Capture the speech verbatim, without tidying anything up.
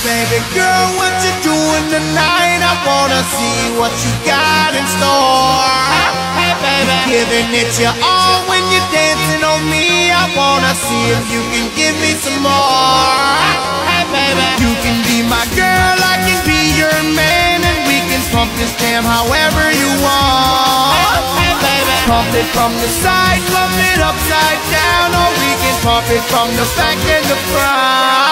Baby girl, what you doing tonight? I wanna see what you got in store. Hey baby, giving it your all when you're dancing on me. I wanna see if you can give me some more. Hey baby, you can be my girl, I can be your man, and we can pump this jam however you want. Hey baby, pump it from the side, pump it upside down, or we can pump it from the back and the front.